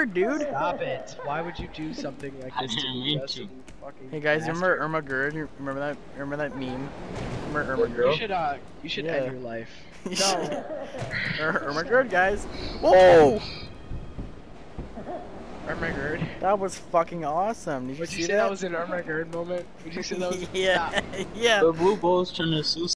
hard, dude. Stop it. Why would you do something like this to me, Justin? You fucking Hey guys, bastard. remember Ermahgerd? You remember that? Remember that meme? Remember Ermahgerd? You should Yeah. end your life. No. Ermahgerd, guys. Whoa! Ermahgerd. That was fucking awesome. Did you Would see you say that? that was an Ermahgerd moment? Would you say that was? Yeah. Yeah. The blue bull's trying to sue